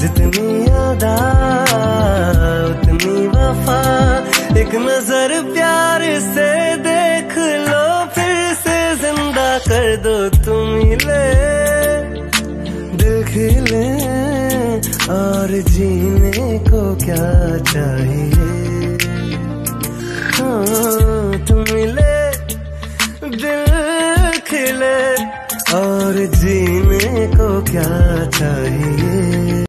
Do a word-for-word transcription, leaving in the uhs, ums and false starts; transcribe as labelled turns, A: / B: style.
A: जितनी अदा उतनी वफा, एक नजर प्यार से देख लो, फिर से जिंदा कर दो तुम मिले। दिल खिले और जीने को क्या चाहिए, हाँ तुम मिले। दिल खिले और जीने को क्या चाहिए।